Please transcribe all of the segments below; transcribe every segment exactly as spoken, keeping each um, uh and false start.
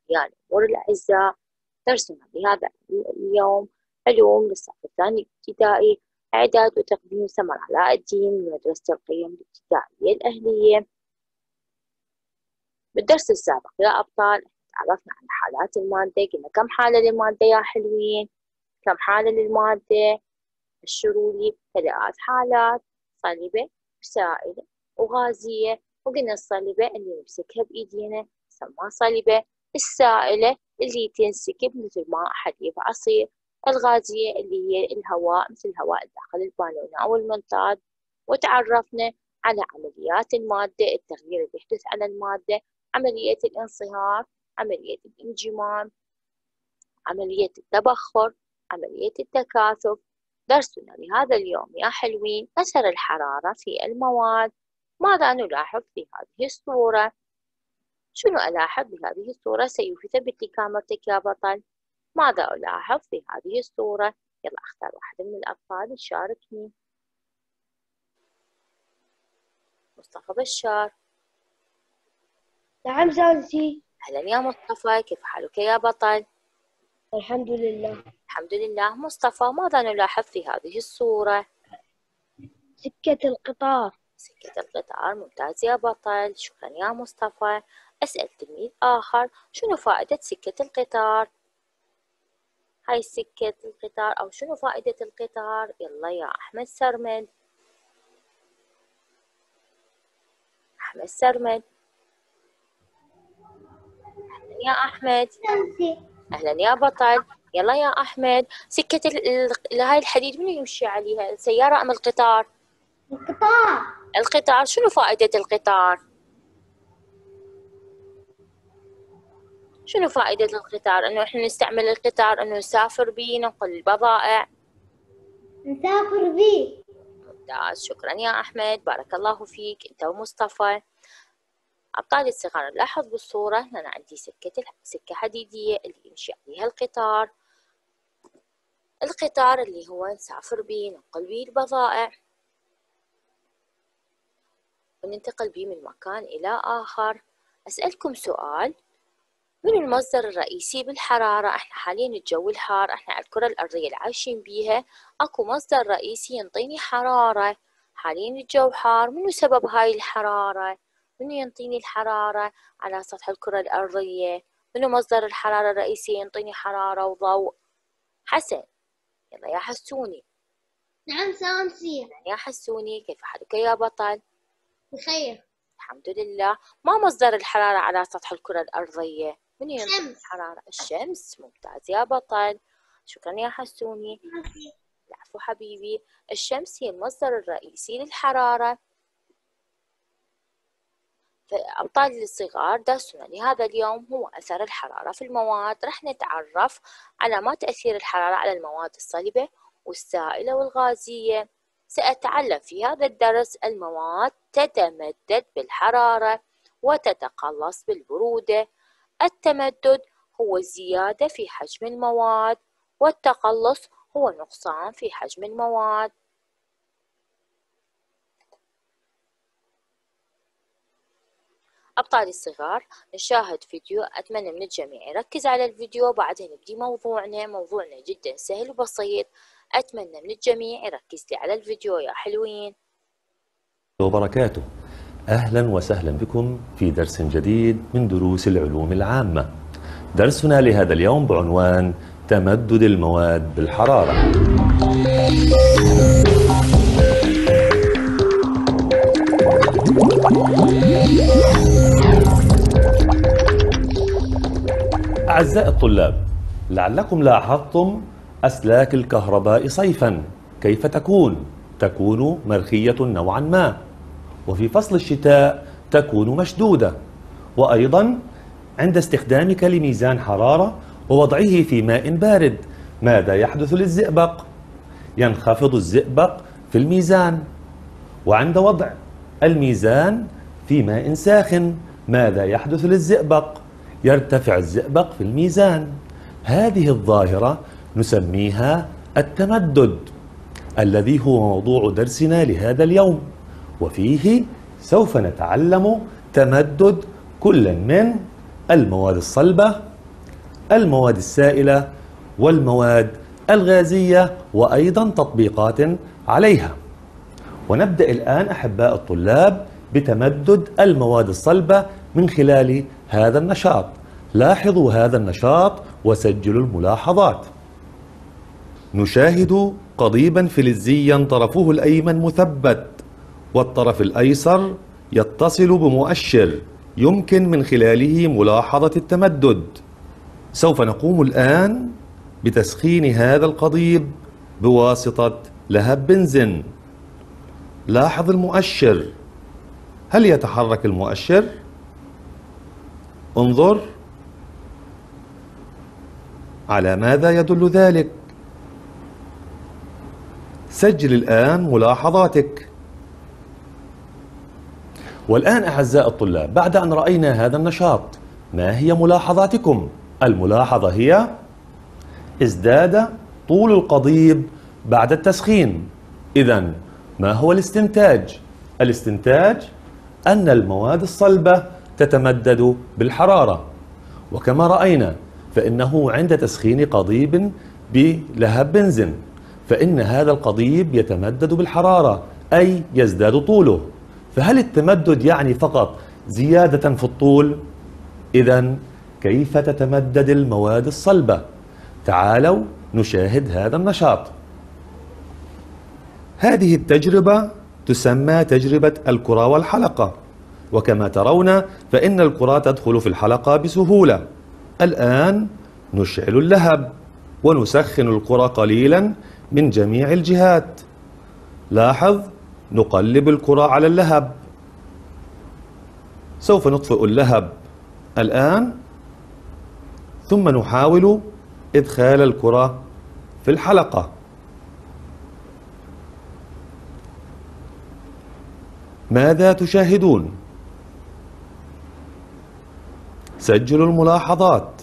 أولياء الأمور الأعزاء، درسنا لهذا اليوم علوم للصف الثاني الابتدائي، إعداد وتقديم سمر علاء الدين من مدرسة القيم الابتدائية الأهلية. بالدرس السابق يا أبطال تعرفنا على حالات المادة، قلنا كم حالة للمادة يا حلوين؟ كم حالة للمادة؟ الشروا لي ثلاث حالات: صلبة وسائلة وغازية. وقلنا الصلبة اللي نمسكها بإيدينا تسمى صلبة، السائلة اللي تنسكب مثل ماء حليب عصير، الغازية اللي هي الهواء مثل الهواء داخل البالونة أو المنطاد. وتعرفنا على عمليات المادة، التغيير اللي يحدث على المادة، عملية الانصهار، عملية الانجمام، عملية التبخر، عملية التكاثف. درسنا لهذا اليوم يا حلوين أثر الحرارة في المواد. ماذا نلاحظ في هذه الصورة؟ شنو ألاحظ بهذه الصورة؟ سيوفي ثبت لي كاميرتك يا بطل. ماذا ألاحظ في هذه الصورة؟ يلا أختار واحدة من الأطفال تشاركني. مصطفى بشار. نعم زوجتي. أهلا يا مصطفى، كيف حالك يا بطل؟ الحمد لله. الحمد لله. مصطفى، ماذا نلاحظ في هذه الصورة؟ سكة القطار. سكة القطار، ممتاز يا بطل، شكرا يا مصطفى. أسأل تلميذ آخر، شنو فائدة سكة القطار؟ هاي سكة القطار أو شنو فائدة القطار؟ يلا يا أحمد سرمد. أحمد سرمد. أهلا يا أحمد. أهلا يا بطل. يلا يا أحمد، سكة ال... هاي الحديد منو يمشي عليها؟ السيارة أم القطار؟ القطار. القطار. شنو فائدة القطار؟ شنو فائدة القطار؟ إنه إحنا نستعمل القطار إنه نسافر بيه، ننقل البضائع. نسافر بيه. ممتاز، شكرا يا أحمد، بارك الله فيك أنت ومصطفى. أبطال الصغار، نلاحظ بالصورة أنا عندي سكة سكة حديدية اللي يمشي عليها القطار. القطار اللي هو نسافر بيه، ننقل بيه البضائع وننتقل بيه من مكان إلى آخر. أسألكم سؤال، من المصدر الرئيسي بالحرارة؟ احنا حاليا الجو الحار، احنا على الكرة الأرضية اللي عايشين بيها اكو مصدر رئيسي ينطيني حرارة. حاليا الجو حار، منو سبب هاي الحرارة؟ منو ينطيني الحرارة على سطح الكرة الأرضية؟ منو مصدر الحرارة الرئيسي ينطيني حرارة وضوء؟ حسن. يلا يا حسوني. نعم سامسي. يا حسوني، كيف حالك يا بطل؟ بخير الحمد لله. ما مصدر الحرارة على سطح الكرة الأرضية؟ من ينطي الحرارة؟ الشمس. ممتاز يا بطل، شكرا يا حسوني. العفو حبيبي. الشمس هي المصدر الرئيسي للحرارة. فأبطال الصغار، درسنا لهذا اليوم هو أثر الحرارة في المواد. رح نتعرف على ما تأثير الحرارة على المواد الصلبة والسائلة والغازية. سأتعلم في هذا الدرس المواد تتمدد بالحرارة وتتقلص بالبرودة. التمدد هو الزيادة في حجم المواد، والتقلص هو نقصان في حجم المواد. أبطالي الصغار، نشاهد فيديو، أتمنى من الجميع يركز على الفيديو، بعدها نبدي موضوعنا. موضوعنا جدا سهل وبسيط، أتمنى من الجميع يركز لي على الفيديو يا حلوين. وبركاته. أهلا وسهلا بكم في درس جديد من دروس العلوم العامة. درسنا لهذا اليوم بعنوان تمدد المواد بالحرارة. أعزائي الطلاب، لعلكم لاحظتم أسلاك الكهرباء صيفا كيف تكون؟ تكون مرخية نوعا ما، وفي فصل الشتاء تكون مشدودة. وأيضا عند استخدامك لميزان حرارة ووضعه في ماء بارد، ماذا يحدث للزئبق؟ ينخفض الزئبق في الميزان. وعند وضع الميزان في ماء ساخن، ماذا يحدث للزئبق؟ يرتفع الزئبق في الميزان. هذه الظاهرة نسميها التمدد، الذي هو موضوع درسنا لهذا اليوم، وفيه سوف نتعلم تمدد كل من المواد الصلبة المواد السائلة والمواد الغازية وأيضا تطبيقات عليها. ونبدأ الآن أحباء الطلاب بتمدد المواد الصلبة من خلال هذا النشاط. لاحظوا هذا النشاط وسجلوا الملاحظات. نشاهد قضيبا فلزيا طرفه الأيمن مثبت والطرف الأيسر يتصل بمؤشر يمكن من خلاله ملاحظة التمدد. سوف نقوم الآن بتسخين هذا القضيب بواسطة لهب بنزين. لاحظ المؤشر، هل يتحرك المؤشر؟ انظر، على ماذا يدل ذلك؟ سجل الآن ملاحظاتك. والآن أعزائي الطلاب، بعد أن رأينا هذا النشاط، ما هي ملاحظاتكم؟ الملاحظة هي ازداد طول القضيب بعد التسخين. إذن ما هو الاستنتاج؟ الاستنتاج أن المواد الصلبة تتمدد بالحرارة. وكما رأينا فإنه عند تسخين قضيب بلهب بنزين فإن هذا القضيب يتمدد بالحرارة، أي يزداد طوله. فهل التمدد يعني فقط زيادة في الطول؟ إذن كيف تتمدد المواد الصلبة؟ تعالوا نشاهد هذا النشاط. هذه التجربة تسمى تجربة الكرة والحلقة، وكما ترون فإن الكرة تدخل في الحلقة بسهولة. الآن نشعل اللهب ونسخن الكرة قليلا من جميع الجهات. لاحظ، نقلب الكرة على اللهب. سوف نطفئ اللهب الآن، ثم نحاول إدخال الكرة في الحلقة. ماذا تشاهدون؟ سجلوا الملاحظات.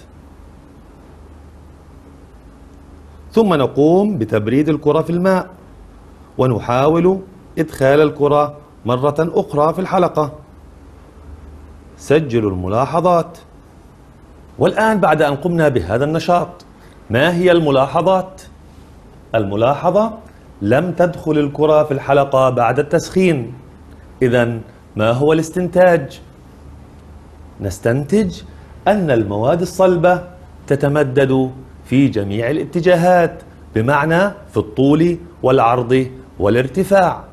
ثم نقوم بتبريد الكرة في الماء ونحاول إدخال الكرة مرة أخرى في الحلقة. سجلوا الملاحظات. والآن بعد أن قمنا بهذا النشاط، ما هي الملاحظات؟ الملاحظة: لم تدخل الكرة في الحلقة بعد التسخين. إذن ما هو الاستنتاج؟ نستنتج أن المواد الصلبة تتمدد في جميع الاتجاهات، بمعنى في الطول والعرض والارتفاع.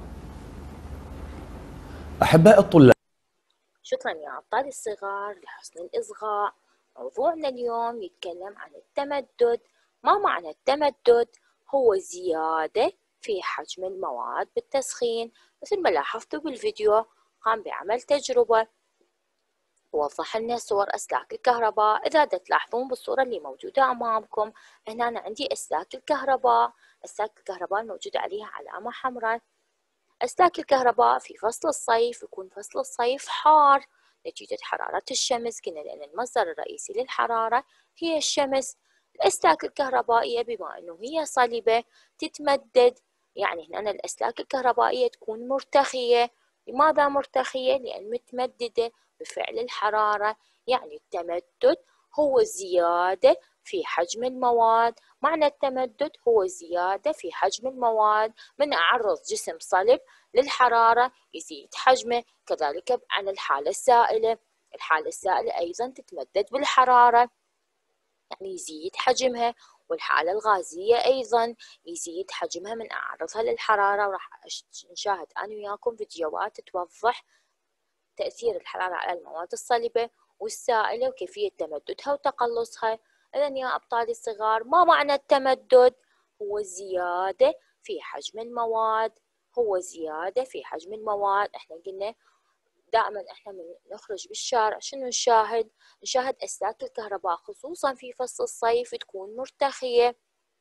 أحباء الطلاب، شكرا يا أبطال الصغار لحسن الإصغاء. موضوعنا اليوم يتكلم عن التمدد. ما معنى التمدد؟ هو زيادة في حجم المواد بالتسخين. مثل ما لاحظتوا بالفيديو، قام بعمل تجربة ووضح لنا صور أسلاك الكهرباء. إذا تلاحظون بالصورة اللي موجودة أمامكم، هنا أنا عندي أسلاك الكهرباء. أسلاك الكهرباء الموجودة عليها علامة حمراء. أسلاك الكهرباء في فصل الصيف يكون فصل الصيف حار نتيجة حرارة الشمس. قلنا لأن المصدر الرئيسي للحرارة هي الشمس. الأسلاك الكهربائية بما أنه هي صلبة تتمدد، يعني هنا الأسلاك الكهربائية تكون مرتخية. لماذا مرتخية؟ لأن متمددة بفعل الحرارة. يعني التمدد هو زيادة في حجم المواد. معنى التمدد هو زيادة في حجم المواد. من أعرض جسم صلب للحرارة يزيد حجمه. كذلك عن الحالة السائلة، الحالة السائلة أيضا تتمدد بالحرارة، يعني يزيد حجمها. والحالة الغازية أيضا يزيد حجمها من أعرضها للحرارة. وراح نشاهد أنا وياكم فيديوهات توضح تأثير الحرارة على المواد الصلبة والسائلة وكيفية تمددها وتقلصها. إذن يا أبطال الصغار، ما معنى التمدد؟ هو زيادة في حجم المواد. هو زيادة في حجم المواد. احنا قلنا دائما احنا من نخرج بالشارع شنو نشاهد؟ نشاهد أسلاك الكهرباء خصوصا في فصل الصيف تكون مرتخية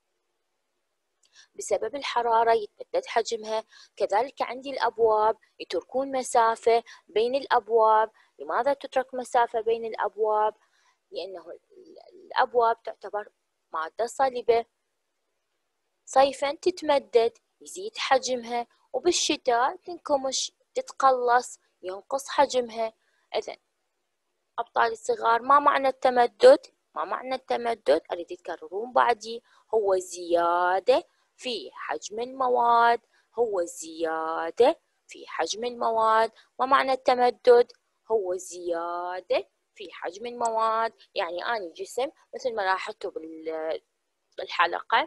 بسبب الحرارة، يتمدد حجمها. كذلك عندي الأبواب، يتركون مسافة بين الأبواب. لماذا تترك مسافة بين الأبواب؟ لأنه الأبواب تعتبر مادة صلبة، صيفا تتمدد يزيد حجمها، وبالشتاء تنكمش تتقلص ينقص حجمها. إذن أبطال الصغار، ما معنى التمدد؟ ما معنى التمدد؟ أريد تكررون بعدي. هو زيادة في حجم المواد، هو زيادة في حجم المواد. ما معنى التمدد؟ هو زيادة في حجم المواد. يعني أنا جسم مثل ما لاحظتوا بالحلقة،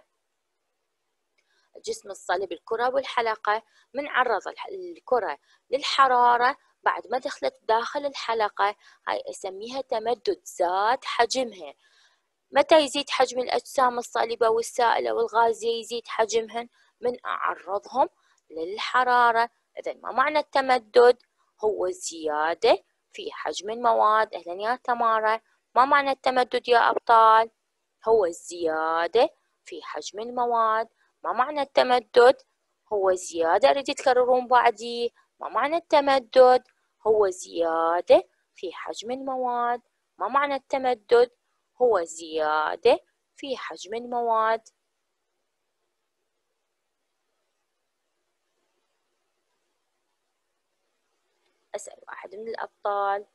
جسم الصلب الكرة والحلقة، من عرض الكرة للحرارة بعد ما دخلت داخل الحلقة، هاي أسميها تمدد، زاد حجمها. متى يزيد حجم الأجسام الصلبة والسائلة والغازية؟ يزيد حجمهن من أعرضهم للحرارة. إذن ما معنى التمدد؟ هو زيادة في حجم المواد. أهلا يا تمارا. ما معنى التمدد يا أبطال؟ هو الزيادة في حجم المواد. ما معنى التمدد؟ هو زيادة. أريد تكررون بعدي. ما معنى التمدد؟ هو زيادة في حجم المواد. ما معنى التمدد؟ هو زيادة في حجم المواد. أسأل واحد من الأبطال.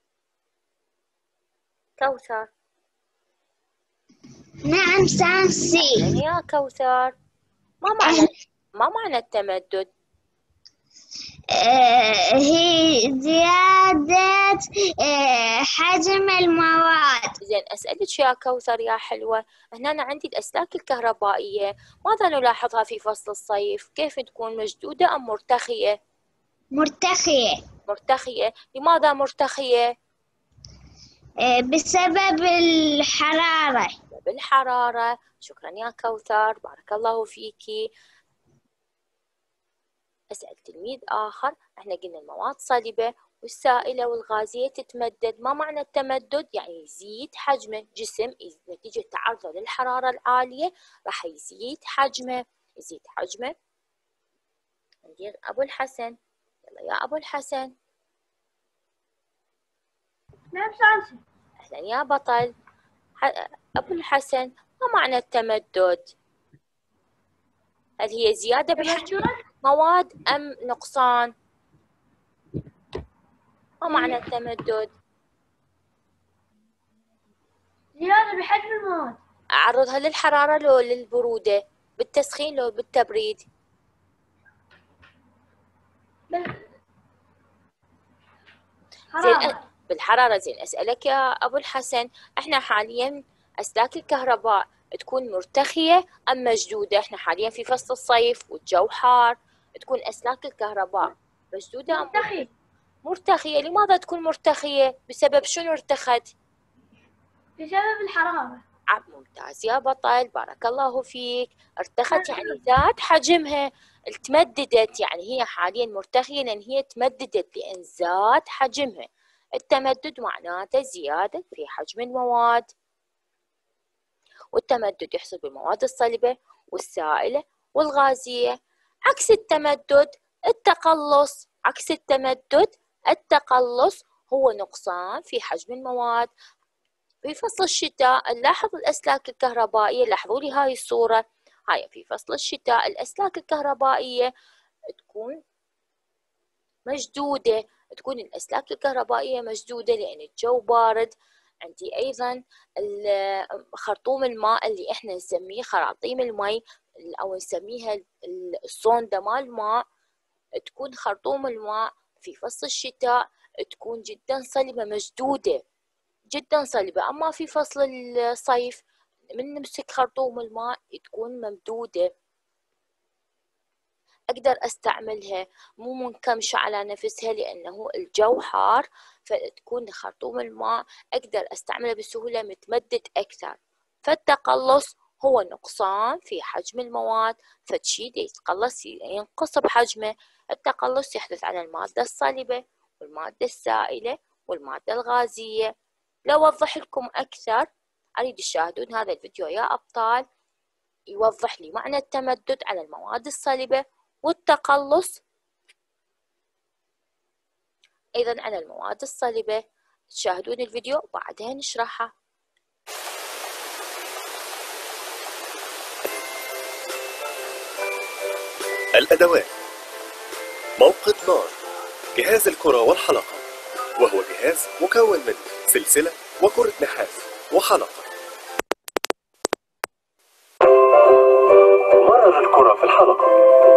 كوثر. نعم سانسي. يا كوثر، ما معنى ما معنى التمدد؟ آه هي زيادة آه حجم المواد. زين، أسألك يا كوثر يا حلوة، هنا أنا عندي الأسلاك الكهربائية، ماذا نلاحظها في فصل الصيف؟ كيف تكون مشدودة أم مرتخية؟ مرتخية. مرتخية. لماذا مرتخية؟ آه بسبب الحرارة. بالحرارة. شكرا يا كوثر، بارك الله فيكي. أسأل تلميذ آخر. احنا قلنا المواد صلبة والسائلة والغازية تتمدد. ما معنى التمدد؟ يعني يزيد حجمه. جسم نتيجة تعرضه للحرارة العالية راح يزيد حجمه. يزيد حجمه. عندي أبو الحسن. يلا يا أبو الحسن. نعم سانسي. أهلا يا بطل. أبو الحسن، ما معنى التمدد؟ هل هي زيادة بحجم مواد أم نقصان؟ ما معنى التمدد؟ زيادة بحجم المواد. أعرضها للحرارة لو للبرودة؟ بالتسخين لو بالتبريد؟ زين، بالحرارة. زين، أسألك يا أبو الحسن، إحنا حاليا أسلاك الكهرباء تكون مرتخية أم مشدودة؟ إحنا حاليا في فصل الصيف والجو حار، تكون أسلاك الكهرباء مشدودة أم مرتخية؟ مرتخية. لماذا تكون مرتخية؟ بسبب شنو ارتخت؟ بسبب الحرارة. ممتاز يا بطل، بارك الله فيك. ارتخت يعني زاد حجمها، تمددت، يعني هي حاليا مرتخية لأن هي تمددت لأن زاد حجمها. التمدد معناته زيادة في حجم المواد، والتمدد يحصل بالمواد الصلبة والسائلة والغازية. عكس التمدد التقلص. عكس التمدد التقلص هو نقصان في حجم المواد. في فصل الشتاء نلاحظ الأسلاك الكهربائية. لاحظوا لي هاي الصورة. هاي في فصل الشتاء الأسلاك الكهربائية تكون مشدودة. تكون الأسلاك الكهربائية مشدودة لأن الجو بارد. عندي أيضا خرطوم الماء اللي إحنا نسميه خراطيم المي أو نسميها الصوندة مال الماء. تكون خرطوم الماء في فصل الشتاء تكون جدا صلبة مشدودة، جدا صلبة. أما في فصل الصيف من نمسك خرطوم الماء تكون ممدودة، أقدر أستعملها، مو منكمشة على نفسها لأنه الجو حار، فتكون خرطوم الماء أقدر أستعملها بسهولة، متمدد أكثر. فالتقلص هو نقصان في حجم المواد، فشي يتقلص ينقص بحجمه. التقلص يحدث على المادة الصلبة والمادة السائلة والمادة الغازية. لو أوضح لكم أكثر أريد تشاهدون هذا الفيديو يا أبطال، يوضح لي معنى التمدد على المواد الصلبة والتقلص أيضا على المواد الصلبة. تشاهدون الفيديو وبعدها نشرحها. الأدوات: موقد نار، جهاز الكرة والحلقة، وهو جهاز مكون من سلسلة وكرة نحاس وحلقة. مرر الكرة في الحلقة.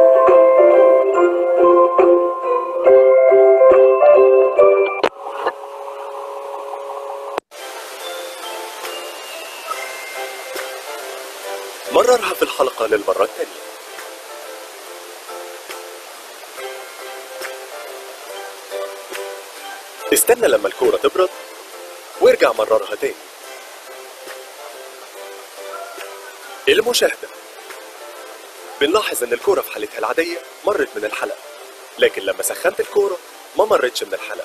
مررها في الحلقة للمرة الثانية. استنى لما الكورة تبرد وارجع مررها تاني. المشاهدة، بنلاحظ ان الكورة في حالتها العادية مرت من الحلقة، لكن لما سخنت الكورة ما مرتش من الحلقة.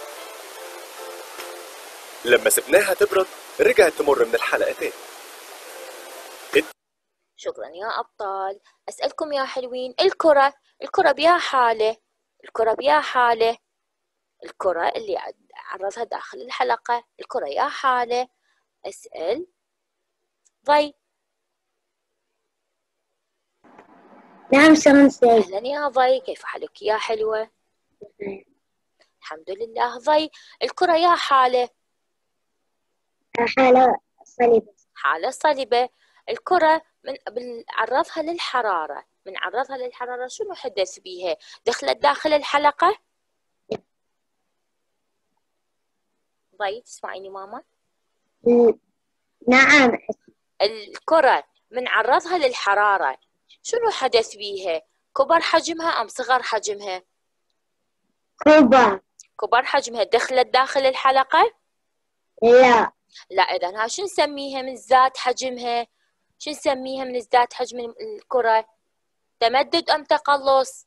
لما سبناها تبرد رجعت تمر من الحلقة تاني. شكرا يا أبطال. أسألكم يا حلوين، الكرة الكرة بيها حالة الكرة بيها حالة الكرة اللي عرضها داخل الحلقة، الكرة يا حالة. أسأل ضي. نعم سانسي. أهلا يا ضي، كيف حالك يا حلوة؟ الحمد لله. ضي، الكرة يا حالة حالة صليبة. حالة صلبة. الكرة من بنعرضها للحرارة، بنعرضها للحرارة شنو حدث بيها؟ دخلت داخل الحلقة؟ ضي تسمعيني ماما؟ نعم. الكرة بنعرضها للحرارة شنو حدث بيها؟ كبر حجمها أم صغر حجمها؟ كبر. كبر حجمها. دخلت داخل الحلقة؟ لا. لا. إذن ها شو نسميها من ذات حجمها؟ شو نسميها من ذات حجم الكرة؟ تمدد أم تقلص؟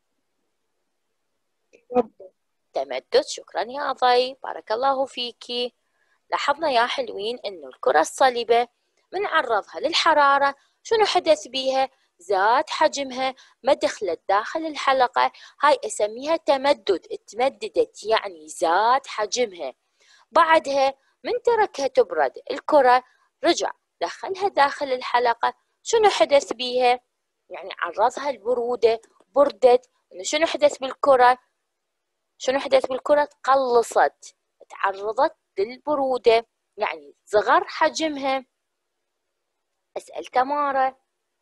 تمدد. شكرا يا ضي، بارك الله فيكي. لاحظنا يا حلوين إنه الكرة الصلبة بنعرضها للحرارة شنو حدث بيها؟ زاد حجمها، ما دخلت داخل الحلقة، هاي أسميها تمدد، اتمددت يعني زاد حجمها. بعدها من تركها تبرد الكرة رجع دخلها داخل الحلقة، شنو حدث بيها؟ يعني عرضها البرودة، بردت. شنو حدث بالكرة؟ شنو حدث بالكرة؟ تقلصت، تعرضت للبرودة يعني صغر حجمها. أسأل تمارة.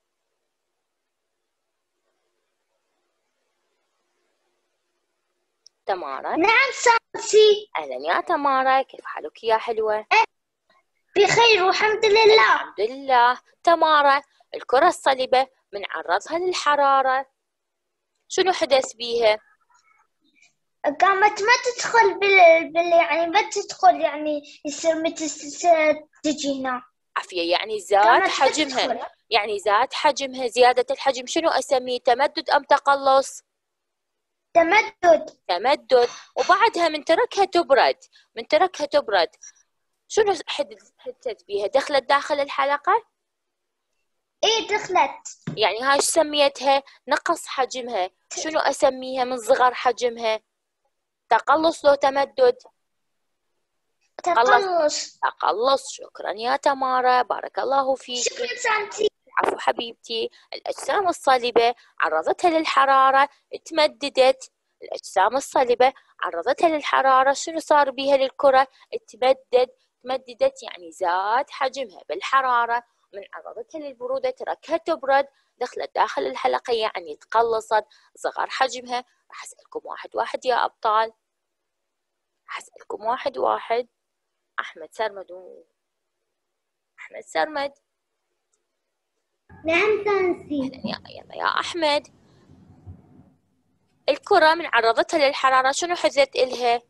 تمارة. نعم سانسي. أهلا يا تمارة، كيف حالك يا حلوة؟ بخير والحمد لله. الحمد لله. تمارة، الكرة الصلبة بنعرضها للحرارة شنو حدث بيها؟ قامت ما تدخل بال... بال يعني ما تدخل يعني يصير متى تجي هنا. عافية، يعني زاد حجمها، يعني زاد حجمها. زيادة الحجم شنو أسميه؟ تمدد أم تقلص؟ تمدد. تمدد. وبعدها من تركها تبرد، من تركها تبرد شنو حدثت بيها؟ دخلت داخل الحلقة؟ ايه دخلت. يعني هاي سميتها نقص حجمها، شنو أسميها من صغر حجمها؟ تقلص لو تمدد؟ تقلص. تقلص. شكرا يا تمارة، بارك الله فيك. شكرا سانتي. عفو حبيبتي. الأجسام الصلبة عرضتها للحرارة تمددت. الأجسام الصلبة عرضتها للحرارة شنو صار بيها للكرة؟ تمدد. تمددت يعني زاد حجمها بالحرارة. من عرضتها للبرودة تركها تبرد، دخلت داخل الحلقة يعني تقلصت، صغر حجمها. راح أسألكم واحد واحد يا أبطال، راح أسألكم واحد واحد. أحمد سرمد و... أحمد سرمد. نعم سانسي. يلا يلا يا أحمد. الكرة من عرضتها للحرارة شنو حدث إلها؟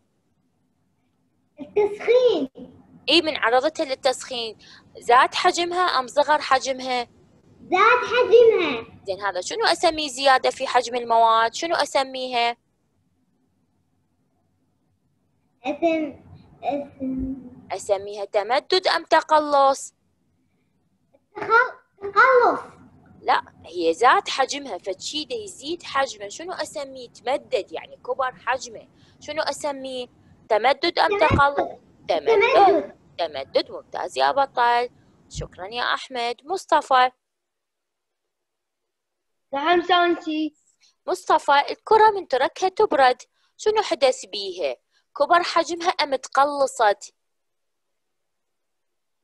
التسخين. إيه، من عرضتها للتسخين. زاد حجمها أم صغر حجمها؟ زاد حجمها. زين، هذا شنو أسميه زيادة في حجم المواد؟ شنو أسميها؟ اسم اسم أسميها تمدد أم تقلص؟ تقلص. لا، هي زاد حجمها، فشي دا يزيد حجمه شنو أسميه؟ تمدد يعني كبر حجمه. شنو أسميه؟ تمدد أم تقلص؟ تمدد. تمدد. ممتاز يا بطل، شكرا يا أحمد. مصطفى. نعم سانسي. مصطفى، الكرة من تركها تبرد شنو حدث بيها؟ كبر حجمها أم تقلصت؟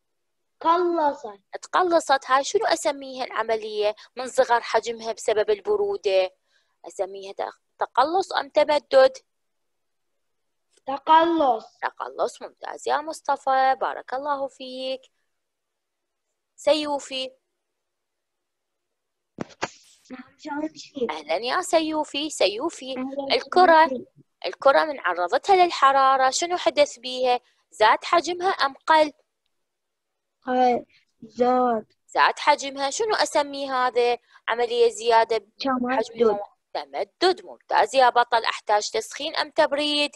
تقلصت. تقلصت. هاي شنو أسميها العملية من صغر حجمها بسبب البرودة؟ أسميها تقلص أم تمدد؟ تقلص. تقلص. ممتاز يا مصطفى، بارك الله فيك. سيوفي. أهلا يا سيوفي. سيوفي، الكرة الكرة من عرضتها للحرارة شنو حدث بيها؟ زاد حجمها أم قل؟ قل. زاد. زاد حجمها. شنو أسمي هذا عملية زيادة بحجم المواد؟ تمدد. ممتاز يا بطل. أحتاج تسخين أم تبريد؟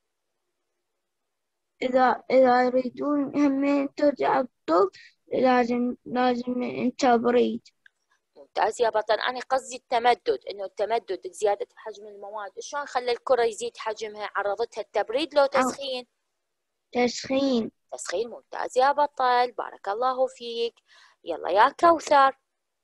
إذا إذا يريدون همين ترجع الطب لازم لازم تبريد. ممتاز يا بطل. أنا قصدي التمدد، إنه التمدد زيادة حجم المواد شلون خلى الكرة يزيد حجمها؟ عرضتها التبريد لو تسخين؟ تسخين. تسخين. ممتاز يا بطل، بارك الله فيك. يلا يا كوثر.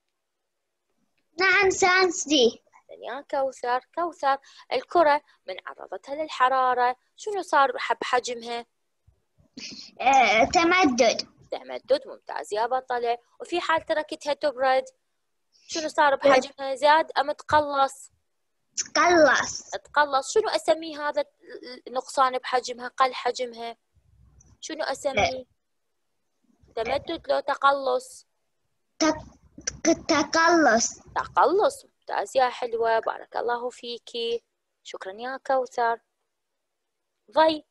نعم سانسي. يا كوثر. كوثر، الكرة من عرضتها للحرارة شنو صار بحجمها؟ آه، تمدد. تمدد. ممتاز يا بطلة. وفي حال تركتها تبرد شنو صار بحجمها؟ زاد أم تقلص؟ تقلص. تقلص. شنو أسمي هذا النقصان بحجمها؟ قل حجمها شنو أسميه؟ تمدد لو تقلص؟ تقلص. تقلص. ممتاز يا حلوة، بارك الله فيكي. شكرا يا كوثر. ضي.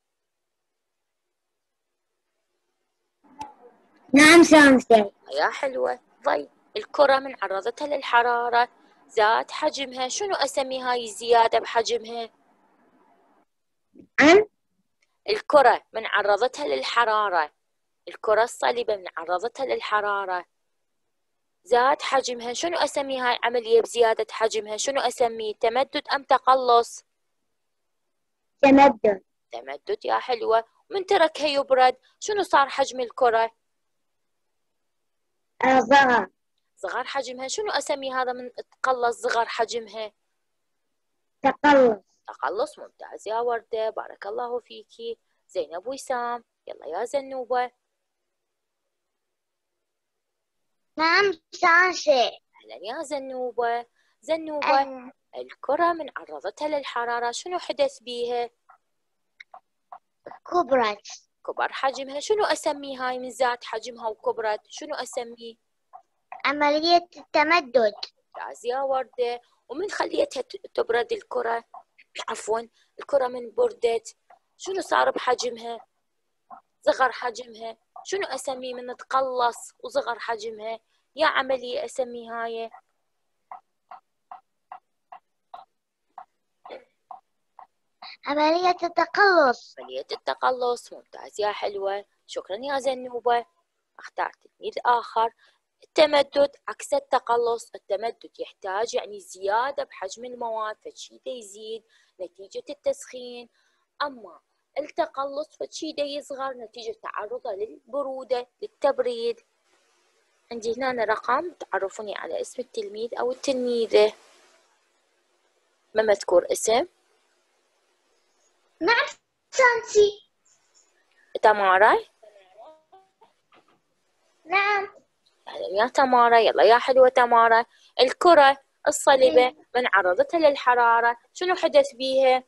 نعم سانسي. يا حلوة. ضي، الكرة من عرضتها للحرارة زاد حجمها شنو أسمي هاي الزيادة بحجمها؟ أم؟ الكرة من عرضتها للحرارة، الكرة الصلبة من عرضتها للحرارة زاد حجمها شنو أسمي هاي عملية بزيادة حجمها؟ شنو أسميه؟ تمدد أم تقلص؟ تمدد. تمدد يا حلوة. من تركها يبرد شنو صار حجم الكرة؟ صغر. صغر حجمها. شنو أسمي هذا من تقلص صغر حجمها؟ تقلص. تقلص. ممتاز يا وردة، بارك الله فيكي. زينب وسام. يلا يا زنوبة. نعم سانسي. أهلا يا زنوبة. زنوبة، أه. الكرة من عرضتها للحرارة شنو حدث بيها؟ كبرت. كبر حجمها. شنو أسمي هاي من زاد حجمها وكبرت شنو أسميه؟ عملية التمدد. ممتاز يا وردة. ومن خليتها تبرد الكرة، عفوا الكرة من بردت شنو صار بحجمها؟ صغر حجمها. شنو أسميه من تقلص وصغر حجمها؟ يا عملية أسمي هاي؟ عملية التقلص. عملية التقلص. ممتاز يا حلوة، شكرا يا زنوبة. اختار تلميذ آخر. التمدد عكس التقلص. التمدد يحتاج يعني زيادة بحجم المواد، فشي دا يزيد نتيجة التسخين. أما التقلص فشي دا يصغر نتيجة تعرضه للبرودة للتبريد. عندي هنا رقم تعرفوني على اسم التلميذ أو التلميذة. ما مذكور اسم؟ نعم سانسي. تمارا. نعم. أهلا يا تمارا. يلا يا حلوة تمارا. الكرة الصلبة من عرضتها للحرارة شنو حدث بيها؟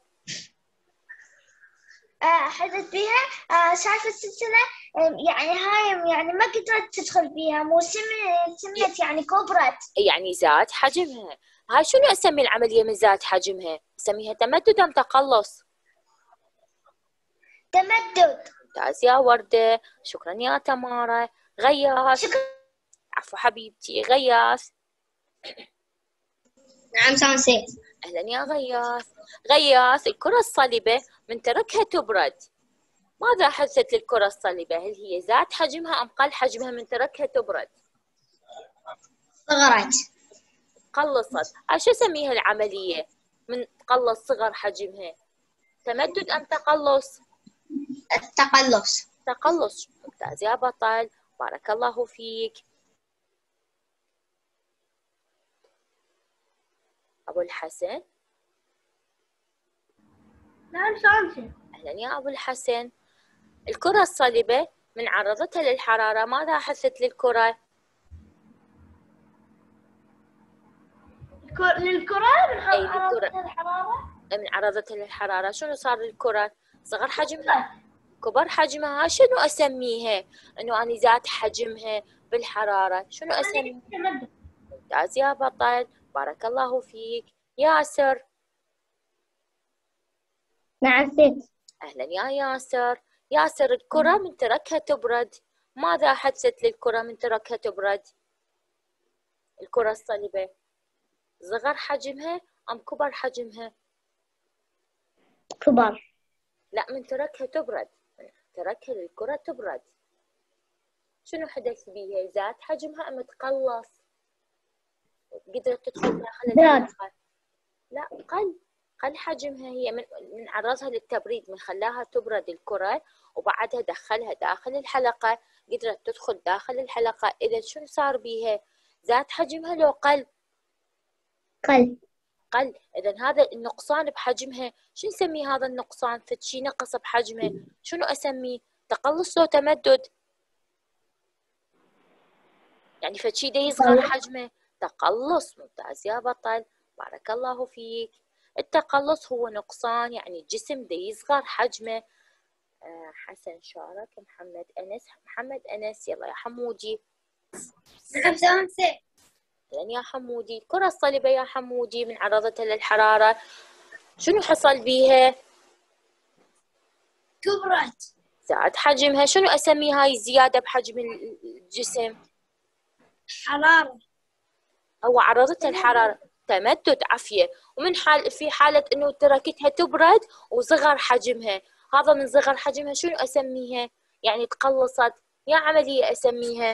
آه حدث بيها آه شايفة السلسلة آه يعني هاي يعني ما قدرت تدخل بيها مو سمنت سمنت يعني كبرت. يعني زاد حجمها. هاي شنو أسمي العملية من زاد حجمها؟ أسميها تمدد أم تقلص؟ تمدد. ممتاز يا وردة، شكرا يا تمارا. غياث. شكرا. عفوا حبيبتي. غياث. نعم سانسي. أهلا يا غياث. غياث، الكرة الصلبة من تركها تبرد ماذا حدثت للكرة الصلبة؟ هل هي زاد حجمها أم قل حجمها من تركها تبرد؟ صغرت. قلصت. هاي شو اسميها العملية من تقلص صغر حجمها؟ تمدد أم تقلص؟ التقلص. تقلص. ممتاز يا بطل، بارك الله فيك. أبو الحسن. نعم سانسي. أهلا يا أبو الحسن. الكرة الصلبة من عرضتها للحرارة ماذا حدثت للكرة؟ للكرة من أي للكرة الحرارة من عرضتها للحرارة شنو صار للكرة؟ صغر حجمها، كبر حجمها، شنو أسميها؟ إنه أنا زاد حجمها بالحرارة، شنو أسميها؟ ممتاز يا بطل، بارك الله فيك. ياسر. نعم ست. أهلا يا ياسر. ياسر، الكرة من تركها تبرد ماذا حدثت للكرة من تركها تبرد؟ الكرة الصلبة صغر حجمها أم كبر حجمها؟ كبر. لا، من تركها تبرد، من تركها للكرة تبرد شنو حدث بيها؟ زاد حجمها أم تقلص؟ قدرت تدخل داخل الحلقة؟ لا، قل قل حجمها. هي من من عرضها للتبريد، من خلاها تبرد الكرة وبعدها دخلها داخل الحلقة، قدرت تدخل داخل الحلقة. إذا شنو صار بيها؟ زاد حجمها لو قل؟ قل. قل. إذا هذا النقصان بحجمها شو نسميه؟ هذا النقصان فشي نقص بحجمها شنو أسميه؟ تقلص لو تمدد؟ يعني فشي دا يصغر حجمه. تقلص. ممتاز يا بطل، بارك الله فيك. التقلص هو نقصان، يعني الجسم دا يصغر حجمه. آه حسن شارك. محمد أنس. محمد أنس، يلا يا حمودي. نعم سامسي. يعني يا حمودي، الكرة الصلبة يا حمودي من عرضتها للحرارة شنو حصل بيها؟ كبرت. زاد حجمها. شنو أسمي هاي الزيادة بحجم الجسم؟ حرارة. هو عرضتها الحرارة تمدد، عفية. ومن حال في حالة إنه تركتها تبرد وصغر حجمها، هذا من صغر حجمها شنو أسميها؟ يعني تقلصت، يا عملية أسميها؟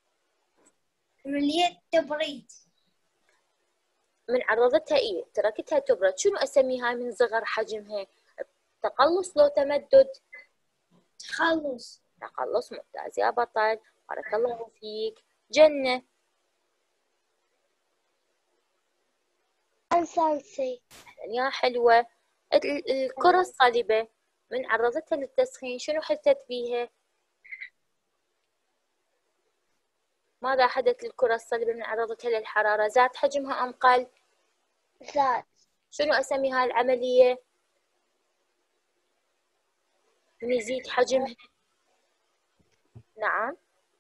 عملية تبريد. من عرضتها إيه تركتها تبرد شنو أسميها من صغر حجمها؟ تقلص لو تمدد؟ تخلص. تقلص. ممتاز يا بطل، بارك الله فيك. جنة. أنسانسي. يا حلوة. الكرة الصلبة من عرضتها للتسخين شنو حدثت بيها؟ ماذا حدث للكرة الصلبة من عرضتها للحرارة؟ زاد حجمها أم قل؟ زاد. شنو أسمي هاي العملية؟ من يزيد حجمها. نعم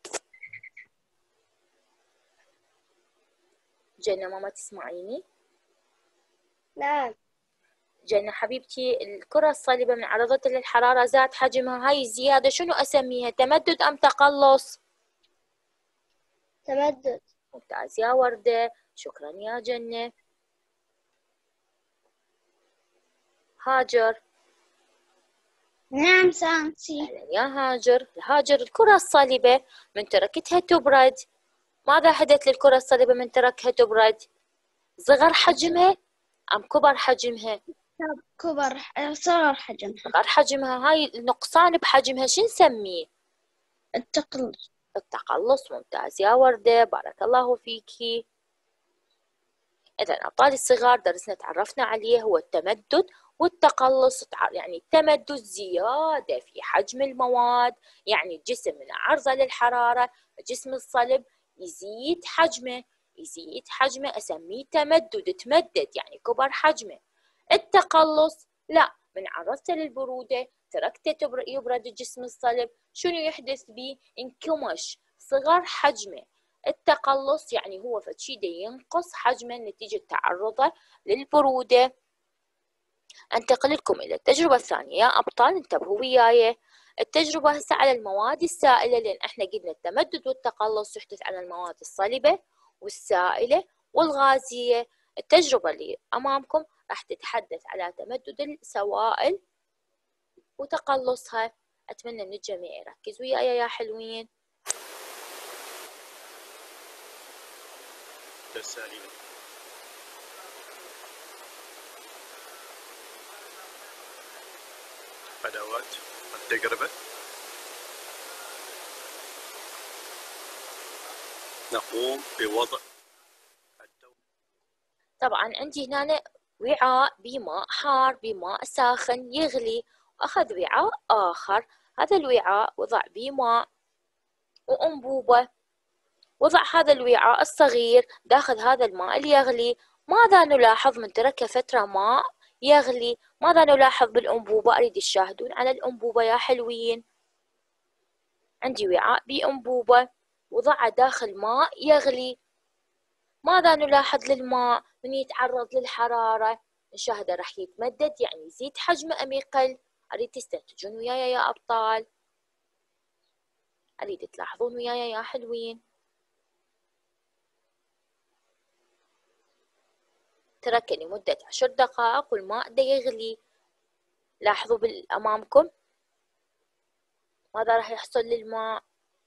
جنة، ماما تسمعيني؟ نعم. جنة حبيبتي، الكرة الصلبة من عرضتها للحرارة زاد حجمها، هاي الزيادة شنو أسميها؟ تمدد أم تقلص؟ تمدد. ممتاز يا وردة، شكرا يا جنة. هاجر. نعم سانسي. أهلا يا هاجر. هاجر، الكرة الصلبة من تركتها تبرد ماذا حدث للكرة الصلبة من تركها تبرد؟ صغر حجمها أم كبر حجمها؟ كبر. صغر حجمها. صغر حجمها. هاي النقصان بحجمها شو نسميه؟ التقلص. التقلص. ممتاز يا وردة، بارك الله فيكي. إذا الأبطال الصغار درسنا تعرفنا عليه هو التمدد والتقلص. يعني التمدد زيادة في حجم المواد، يعني الجسم من عرضة للحرارة جسم الصلب يزيد حجمه، يزيد حجمه أسميه تمدد، تمدد يعني كبر حجمه. التقلص لا، من عرضته للبرودة تركته يبرد الجسم الصلب شنو يحدث به؟ انكمش، صغر حجمه. التقلص يعني هو فشي دا ينقص حجمه نتيجة تعرضه للبرودة. انتقل لكم إلى التجربة الثانية يا أبطال، انتبهوا وياي. التجربة هسه على المواد السائلة، لأن احنا قلنا التمدد والتقلص يحدث على المواد الصلبة والسائلة والغازية. التجربة اللي أمامكم راح تتحدث على تمدد السوائل وتقلصها. أتمنى من الجميع يركزوا وياي يا حلوين. السائلة أدوات التجربة. نقوم بوضع الدو... طبعا عندي هنا وعاء بماء حار بماء ساخن يغلي، وأخذ وعاء آخر هذا الوعاء وضع به ماء وأنبوبة. وضع هذا الوعاء الصغير داخل هذا الماء اللي يغلي. ماذا نلاحظ من ترك فترة ماء يغلي؟ ماذا نلاحظ بالأنبوبة؟ أريد تشاهدون على الأنبوبة يا حلوين. عندي وعاء بأنبوبة وضع داخل ماء يغلي. ماذا نلاحظ للماء من يتعرض للحرارة؟ نشاهده راح يتمدد، يعني يزيد حجمه أم يقل؟ أريد تستنتجون وياي يا أبطال، أريد تلاحظون وياي يا حلوين. ترك لمدة عشر دقائق والماء دا يغلي. لاحظوا بالأمامكم ماذا راح يحصل للماء؟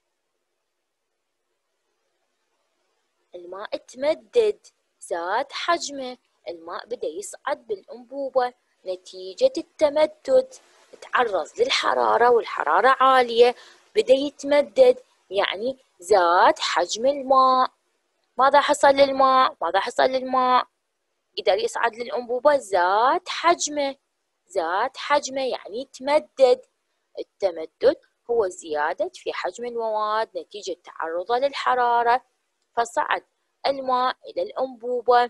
الماء تمدد، زاد حجمه، الماء بدأ يصعد بالأنبوبة نتيجة التمدد. تعرض للحرارة والحرارة عالية، بدأ يتمدد، يعني زاد حجم الماء. ماذا حصل للماء؟ ماذا حصل للماء؟ قدر يصعد للأنبوبة، زاد حجمه، زاد حجمه يعني تمدد. التمدد هو زيادة في حجم المواد نتيجة تعرضها للحرارة، فصعد الماء إلى الأنبوبة.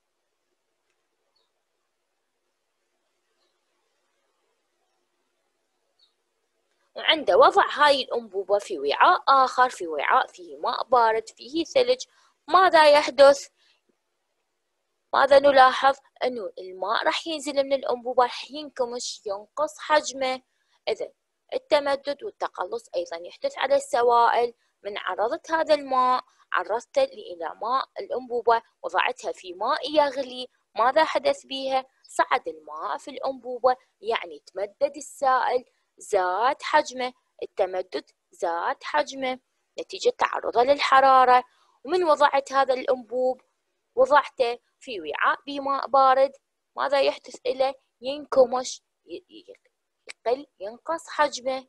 وعند وضع هاي الأنبوبة في وعاء آخر، في وعاء فيه ماء بارد فيه ثلج، ماذا يحدث؟ ماذا نلاحظ؟ أنه الماء راح ينزل من الأنبوبة، راح ينكمش، ينقص حجمه. إذن التمدد والتقلص أيضا يحدث على السوائل. من عرضت هذا الماء، عرضته إلى ماء الأنبوبة، وضعتها في ماء يغلي، ماذا حدث بها؟ صعد الماء في الأنبوبة، يعني تمدد السائل، زاد حجمه. التمدد زاد حجمه نتيجة تعرضه للحرارة. ومن وضعت هذا الأنبوب، وضعته في وعاء بماء بارد، ماذا يحدث له؟ ينكمش، يقل، ينقص حجمه.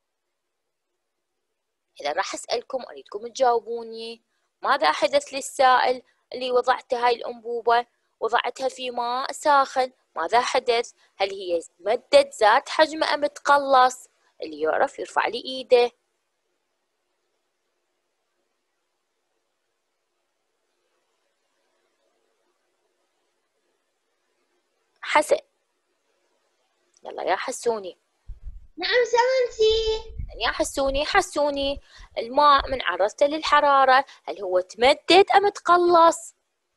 إذا راح أسألكم أريدكم تجاوبوني، ماذا حدث للسائل اللي وضعته هاي الأنبوبة؟ وضعتها في ماء ساخن، ماذا حدث؟ هل هي مدد، زاد حجمه أم تقلص؟ اللي يعرف يرفع لي إيده. حسن، يلا يا حسوني. نعم سمنتي. يا حسوني، حسوني، الماء من عرضته للحرارة هل هو تمدد أم تقلص؟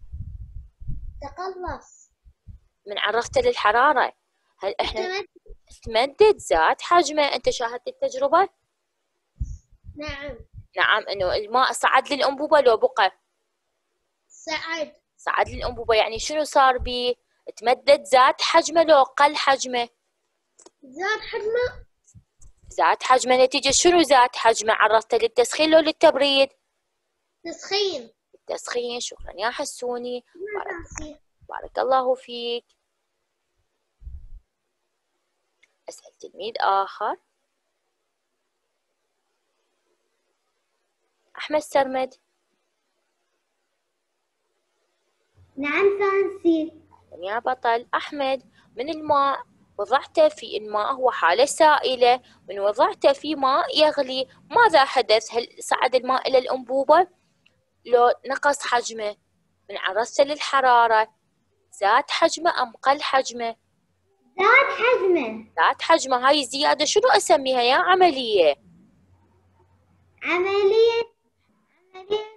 تقلص. من عرضته للحرارة هل احنا تمدد، زاد حجمه؟ انت شاهدت التجربة؟ نعم. نعم، انه الماء صعد للأنبوبة لو بقى؟ صعد. صعد للأنبوبة، يعني شنو صار بيه؟ تمدد، زاد حجمه لو قل حجمه؟ زاد حجمه. زاد حجمه نتيجة شنو زاد حجمه؟ عرضته للتسخين لو للتبريد؟ تسخين. التسخين. شكرا يا حسوني، بارك, بارك الله فيك. أسأل تلميذ آخر. أحمد سرمد. نعم فانسي. يا بطل أحمد، من الماء وضعته في الماء هو حالة سائلة، من وضعته في ماء يغلي، ماذا حدث؟ هل صعد الماء إلى الأنبوبة لو نقص حجمه؟ من عرضته للحرارة زاد حجمه أم قل حجمه؟ زاد حجمه. زاد حجمه. هاي الزيادة شنو أسميها يا عملية؟ عملية عملية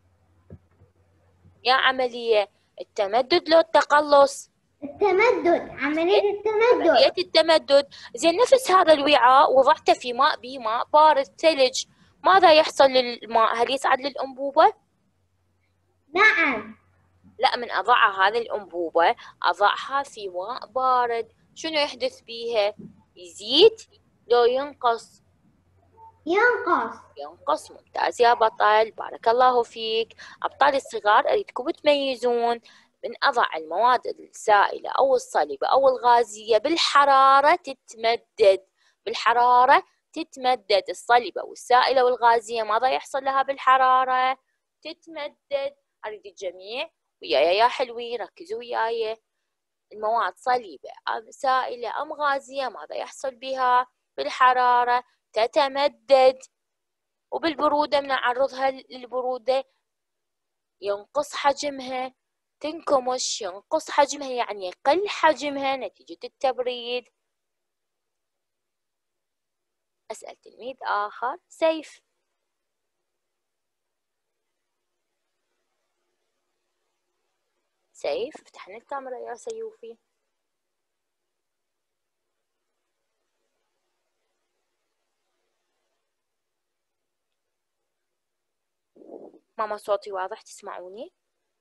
يا عملية التمدد لو التقلص؟ التمدد. عملية التمدد. عملية التمدد. زين، نفس هذا الوعاء وضعته في ماء بماء بارد ثلج، ماذا يحصل للماء؟ هل يصعد للأنبوبة؟ نعم. لا، من أضع هذه الأنبوبة أضعها في ماء بارد، شنو يحدث بيها؟ يزيد لو ينقص؟ ينقص. ينقص. ممتاز يا بطل، بارك الله فيك. أبطال الصغار أريدكم تميزون، من أضع المواد السائلة أو الصلبة أو الغازية بالحرارة تتمدد، بالحرارة تتمدد. الصلبة والسائلة والغازية ماذا يحصل لها بالحرارة؟ تتمدد. أريد الجميع وياي يا حلوين ركزوا وياي. المواد صلبة أم سائلة أم غازية ماذا يحصل بها بالحرارة تتمدد، وبالبرودة بنعرضها للبرودة ينقص حجمها، تنكمش، ينقص حجمها يعني يقل حجمها نتيجة التبريد. أسأل تلميذ آخر. سيف. سيف افتح لنا الكاميرا يا سيوفي. ماما صوتي واضح تسمعوني؟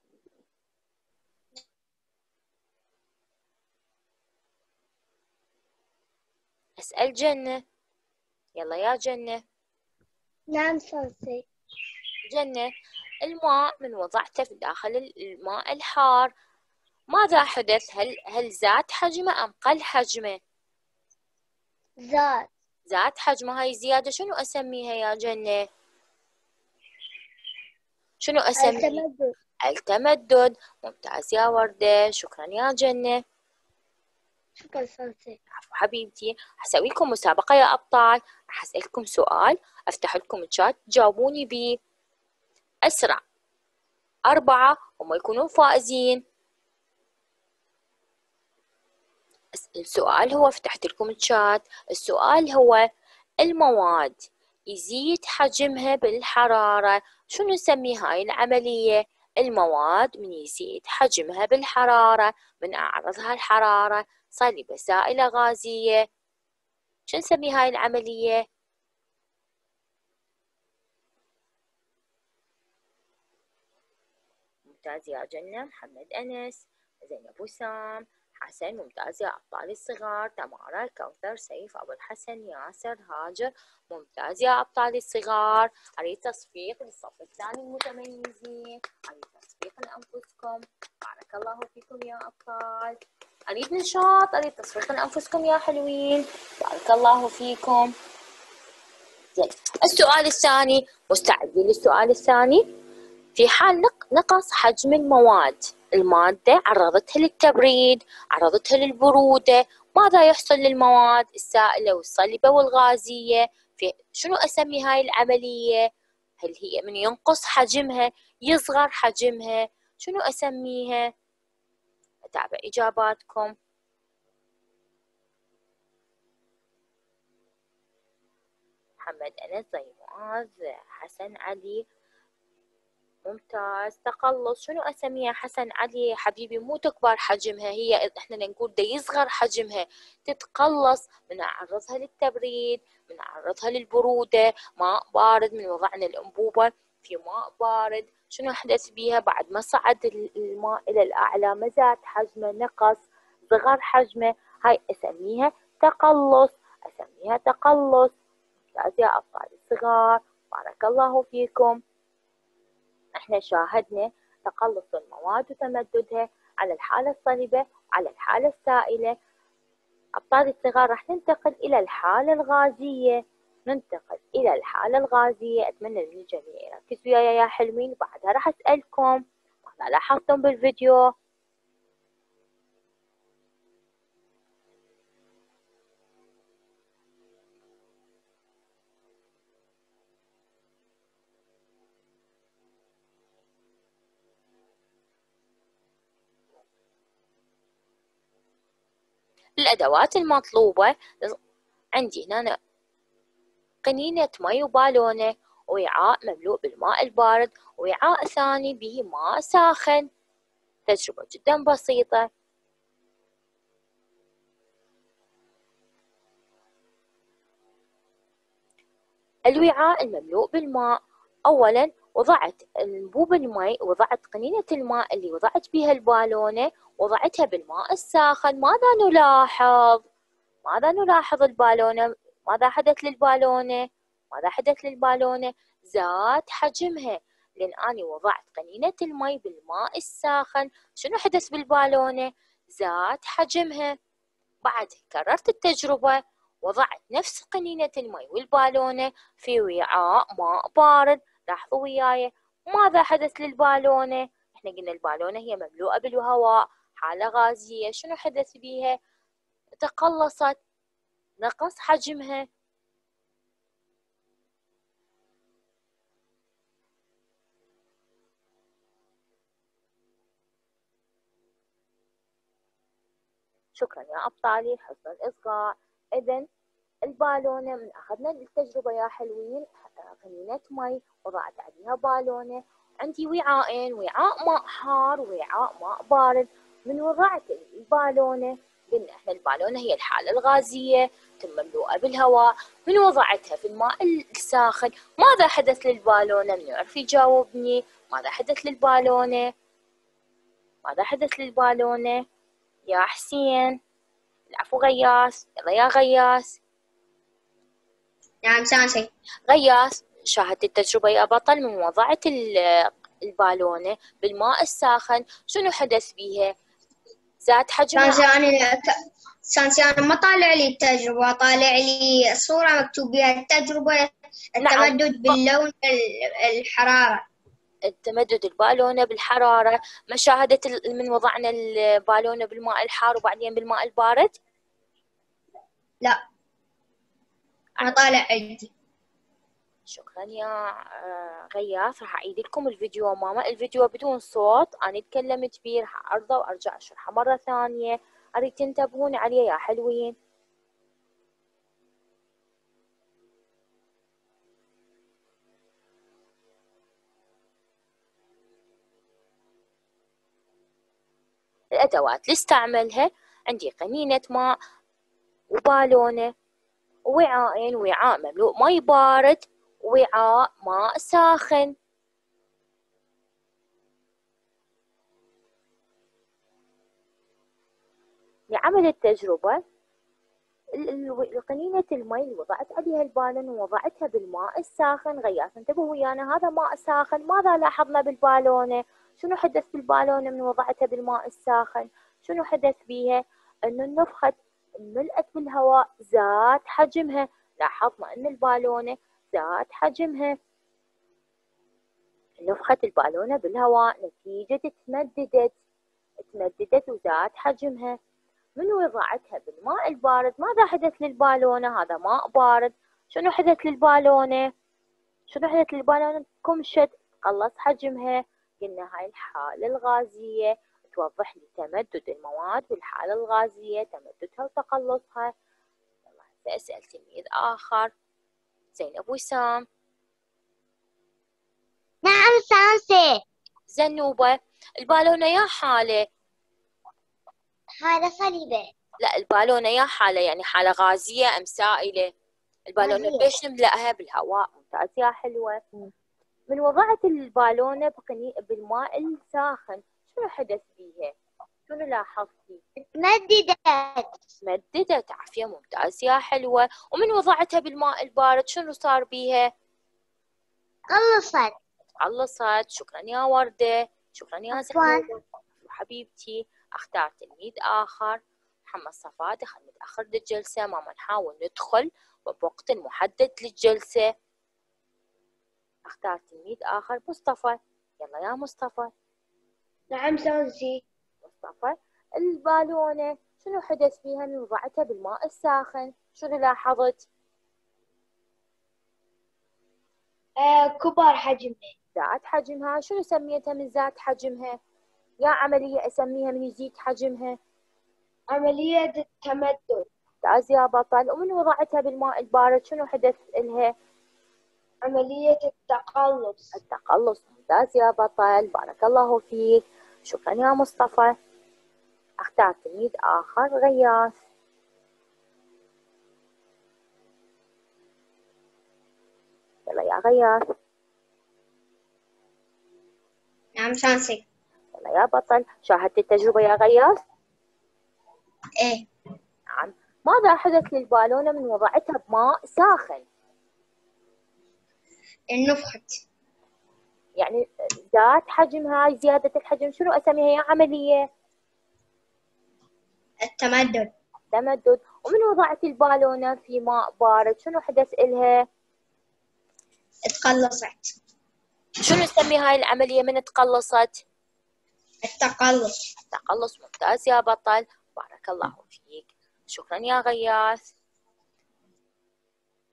أسأل جنة. يلا يا جنة. نعم صوتي. جنة، الماء من وضعته في داخل الماء الحار ماذا حدث؟ هل هل زاد حجمه أم قل حجمه؟ زاد. زاد حجمه. هاي زيادة شنو أسميها يا جنة؟ شنو أسميها؟ التمدد. التمدد. ممتاز يا وردة، شكرا يا جنة. شكرا صوتي. عفوا حبيبتي. حسوي لكم مسابقة يا أبطال، راح أسألكم سؤال، أفتح لكم الشات تجاوبوني بيه. أسرع أربعة هم يكونون فائزين. السؤال هو، فتحت لكم الشات، السؤال هو المواد يزيد حجمها بالحرارة، شنو نسمي هاي العملية؟ المواد من يزيد حجمها بالحرارة، من أعرضها الحرارة صلبة سائلة غازية، شو نسمي هاي العملية؟ ممتاز يا جنة. محمد أنس، زينب وسام، حسن. ممتاز يا أبطال الصغار. تمارا، كوثر، سيف، أبو الحسن، ياسر، هاجر. ممتاز يا أبطال الصغار. أريد تصفيق للصف الثاني المتميزين، أريد تصفيق لأنفسكم. بارك الله فيكم يا أبطال. أريد نشاط، أريد تصفيق لأنفسكم يا حلوين. بارك الله فيكم. زين، السؤال الثاني، مستعدين للسؤال الثاني؟ في حال نقص حجم المواد، المادة عرضتها للتبريد، عرضتها للبرودة، ماذا يحصل للمواد السائلة والصلبة والغازية؟ في شنو أسمي هاي العملية؟ هل هي من ينقص حجمها، يصغر حجمها، شنو أسميها؟ أتابع إجاباتكم. محمد أنس، زي معاذ، حسن، علي. ممتاز. تقلص، شنو اسميها حسن علي حبيبي؟ مو تكبر حجمها، هي احنا نقول دا يصغر حجمها، تتقلص، من اعرضها للتبريد، من اعرضها للبروده. ماء بارد، من وضعنا الانبوبه في ماء بارد، شنو حدث بيها؟ بعد ما صعد الماء الى الاعلى ما زاد حجمه، نقص، صغر حجمه، هاي اسميها تقلص، اسميها تقلص. ممتاز يا ابطال الصغار، بارك الله فيكم. احنا شاهدنا تقلص المواد وتمددها على الحالة الصلبة وعلى الحالة السائلة. أبطال الصغار راح ننتقل إلى الحالة الغازية، ننتقل إلى الحالة الغازية. أتمنى من الجميع يركزوا وياي يا حلوين، وبعدها راح أسألكم ماذا لاحظتم بالفيديو. الأدوات المطلوبة عندي هنا قنينة مي وبالونة، وعاء مملوء بالماء البارد، وعاء ثاني به ماء ساخن. تجربة جدا بسيطة. الوعاء المملوء بالماء، أولا وضعت انبوب المي، وضعت قنينة الماء اللي وضعت بها البالونة، وضعتها بالماء الساخن. ماذا نلاحظ؟ ماذا نلاحظ البالونة؟ ماذا حدث للبالونة؟ ماذا حدث للبالونة؟ زاد حجمها، لأن أنا وضعت قنينة المي بالماء الساخن. شنو حدث بالبالونة؟ زاد حجمها. بعد كررت التجربة، وضعت نفس قنينة المي والبالونة في وعاء ماء بارد. لاحظوا وياي ماذا حدث للبالونة؟ احنا قلنا البالونة هي مملوءة بالهواء، حالة غازية، شنو حدث بيها؟ تقلصت، نقص حجمها. شكرا يا أبطالي، حسن الإصغاء. إذن البالونة من أخذنا التجربة يا حلوين، قنينة مي وضعت عليها بالونة، عندي وعاءين، وعاء ماء حار ووعاء ماء بارد. من وضعت البالونة، قلنا احنا البالونة هي الحالة الغازية تم مملوءة بالهواء. من وضعتها في الماء الساخن، ماذا حدث للبالونة؟ من يعرف يجاوبني؟ ماذا حدث للبالونة؟ ماذا حدث للبالونة؟ يا حسين، العفو غياس، يلا يا غياس. نعم سانسي. غياس، شاهدت التجربة يا بطل. من وضعت البالونة بالماء الساخن شنو حدث بيها؟ زاد حجمها. سانسي أنا سانسي أنا ما طالع لي التجربة، طالع لي صورة مكتوب بها التجربة التمدد نعم. باللون الحرارة. التمدد البالونة بالحرارة. ما شاهدت من وضعنا البالونة بالماء الحار وبعدين بالماء البارد؟ لا ما طالع عندي. شكرا يا غياث. راح أعيد لكم الفيديو ماما، الفيديو بدون صوت أنا تكلمت بيه، راح أعرضه وأرجع أشرحه مرة ثانية، أريد تنتبهون عليه يا حلوين. الأدوات اللي استعملها، عندي قنينة ماء وبالونة ووعاءين، وعاء مملوء مي بارد ووعاء ماء ساخن. لعمل التجربة، قنينة المي اللي وضعت عليها البالون ووضعتها بالماء الساخن. غياث انتبهوا ويانا، هذا ماء ساخن. ماذا لاحظنا بالبالونة؟ شنو حدث بالبالونة من وضعتها بالماء الساخن؟ شنو حدث بيها؟ انه النفخة ملأت بالهواء، زاد حجمها. لاحظنا ان البالونة زاد حجمها. نفخت البالونة بالهواء نتيجة تمددت تمددت وزاد حجمها. من وضعتها بالماء البارد، ماذا حدث للبالونة؟ هذا ماء بارد. شنو حدث للبالونة؟ شنو حدث للبالونة؟ كمشت، قلص حجمها. قلنا هاي الحالة الغازية توضح لي تمدد المواد بالحالة الغازية، تمددها وتقلصها. يلا هسه أسأل تلميذ آخر. زينب وسام. نعم سانسي. زنوبة، البالونة يا حالة؟ حالة صليبة. لا، البالونة يا حالة، يعني حالة غازية أم سائلة؟ البالونة بيش نملأها بالهواء. ممتاز يا حلوة. من وضعت البالونة بالماء الساخن، شنو حدث بيها؟ شنو لاحظتي؟ تمددت. تمددت، عافية، ممتاز يا حلوة. ومن وضعتها بالماء البارد شنو صار بيها؟ قلصت. قلصت. شكرا يا وردة، شكرا يا زينب حبيبتي. اختار تلميذ آخر. محمد صفادي، خلينا نتأخر للجلسة، ماما نحاول ندخل بوقت محدد للجلسة. اختار تلميذ آخر. مصطفى، يلا يا مصطفى. نعم سانسي. مصطفى، البالونة شنو حدث فيها من وضعتها بالماء الساخن؟ شنو لاحظت؟ آه كبر حجمها. زاد حجمها. شنو سميتها من زاد حجمها؟ يا عملية أسميها من يزيد حجمها؟ عملية التمدد. ممتاز يا بطل. ومن وضعتها بالماء البارد شنو حدث لها؟ عملية التقلص. التقلص. ممتاز يا بطل، بارك الله فيك. شكرا يا مصطفى. اختار تلميذ آخر. غياث. يلا يا غياث. نعم سانسي. يلا يا بطل. شاهدت التجربة يا غياث؟ ايه. نعم. ماذا حدث للبالونة من وضعتها بماء ساخن؟ النفخت. يعني زاد حجمها. زيادة الحجم شنو أسميها يا عملية؟ التمدد. تمدد. ومن وضعت البالونة في ماء بارد شنو حدث إلها؟ اتقلصت. شنو نسمي هاي العملية من تقلصت؟ التقلص. التقلص. ممتاز يا بطل، بارك الله فيك. شكرا يا غياث.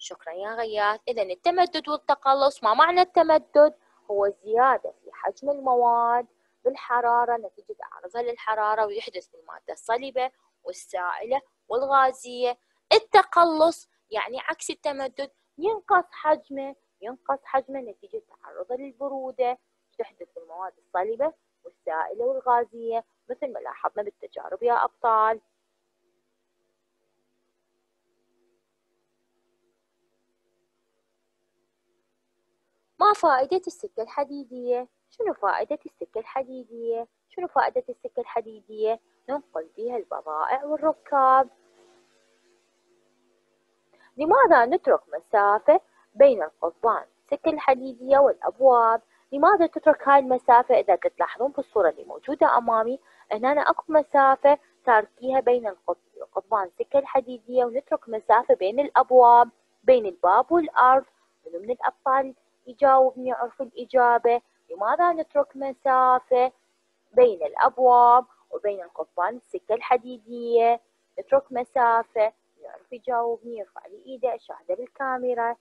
شكرا يا غياث. إذا التمدد والتقلص، ما معنى التمدد؟ هو زيادة في حجم المواد بالحرارة نتيجة تعرضها للحرارة، ويحدث المادة الصلبة والسائلة والغازية. التقلص يعني عكس التمدد، ينقص حجمه ينقص حجمه نتيجة تعرضه للبرودة، تحدث المواد الصلبة والسائلة والغازية مثل ما لاحظنا بالتجارب يا أبطال. ما فائدة السكة الحديدية؟ شنو فائدة السكة الحديدية؟ شنو فائدة السكة الحديدية؟ ننقل بها البضائع والركاب. لماذا نترك مسافة بين القضبان السكة الحديدية والأبواب؟ لماذا تترك هاي المسافة؟ إذا تلاحظون في الصورة اللي موجودة أمامي، هنا أنا أكو مسافة تاركيها بين القضبان السكة الحديدية، ونترك مسافة بين الأبواب، بين الباب والأرض. منو من الأبطال يجاوبني يعرف الإجابة؟ لماذا نترك مسافة بين الأبواب وبين القضبان السكة الحديدية؟ نترك مسافة، يعرف يجاوبني يرفع لي إيده أشاهده بالكاميرا.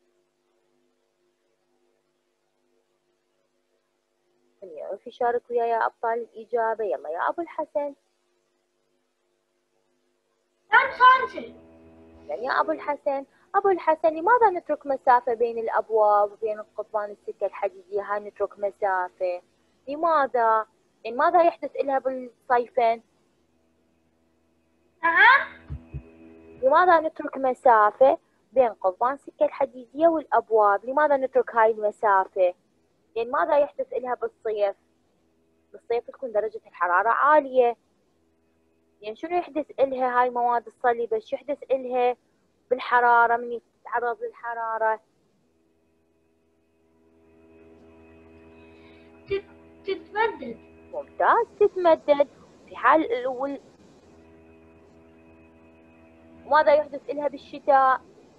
من يعرف يشارك وياي يا أبطال الإجابة؟ يلا يا أبو الحسن. إذن يا أبو الحسن أبو الحسن لماذا نترك مسافة بين الأبواب وبين القضبان السكة الحديدية؟ هاي نترك مسافة لماذا؟ يعني ماذا يحدث إلها بالصيفين؟ نعم. لماذا نترك مسافة بين قضبان السكة الحديدية والأبواب؟ لماذا نترك هاي المسافة؟ يعني ماذا يحدث إلها بالصيف؟ بالصيف تكون درجة الحرارة عالية، يعني شنو يحدث إلها هاي المواد الصلبة؟ شو يحدث إلها بالحرارة من يتعرض للحرارة؟ تتمدد. ممتاز، تتمدد. في حال الأول ماذا يحدث إلها بالشتاء؟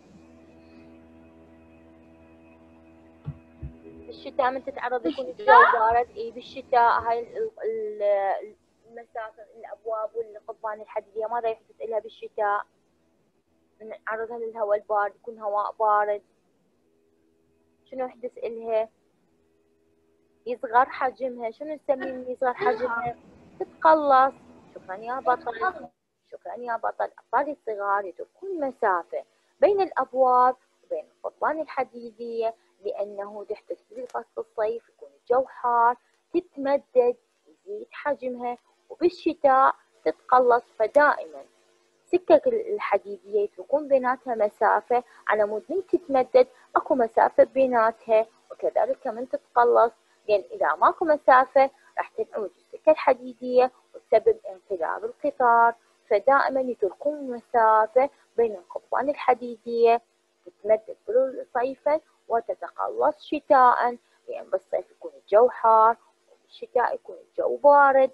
بالشتاء من تتعرض يكون الجو بارد. اي بالشتاء هاي المسافة الأبواب والقضبان الحديدية ماذا يحدث إلها بالشتاء؟ من نعرضها للهواء البارد يكون هواء بارد، شنو يحدث إلها؟ يصغر حجمها. شنو نسميه من يصغر حجمها؟ تتقلص. شكرا يا بطل. شكرا يا بطل. الأطفال الصغار يتركون مسافة بين الأبواب وبين القضبان الحديدية لأنه تحدث في فصل الصيف يكون الجو حار، تتمدد يزيد حجمها، وبالشتاء تتقلص. فدائما السكك الحديدية يتركون بيناتها مسافة على مود من تتمدد اكو مسافة بيناتها، وكذلك من تتقلص، لأن إذا ماكو مسافة راح تنعوج السكة الحديدية وتسبب انقلاب القطار. فدائما يتركون مسافة بين القضبان الحديدية، تتمدد صيفا وتتقلص شتاء، لأن بالصيف يكون الجو حار وبالشتاء يكون الجو بارد.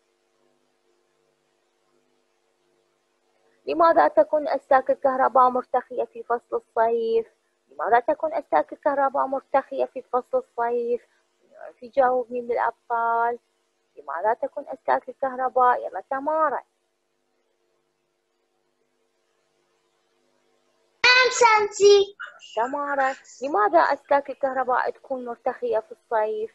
لماذا تكون أسلاك الكهرباء مرتخية في فصل الصيف؟ لماذا تكون أسلاك الكهرباء مرتخية في فصل الصيف؟ يعرف يجاوبني من الأبطال؟ لماذا تكون أسلاك الكهرباء؟ يلا تمارا. سانسي. تمارا، لماذا أسلاك الكهرباء تكون مرتخية في الصيف؟